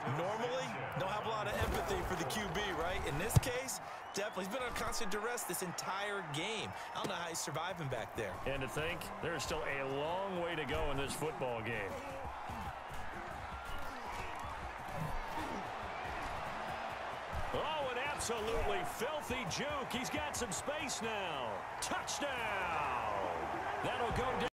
Normally, don't have a lot of empathy for the QB, right? In this case, definitely. He's been under constant duress this entire game. I don't know how he's surviving back there. And to think, there's still a long way to go in this football game. Oh, an absolutely filthy juke. He's got some space now. Touchdown! That'll go down.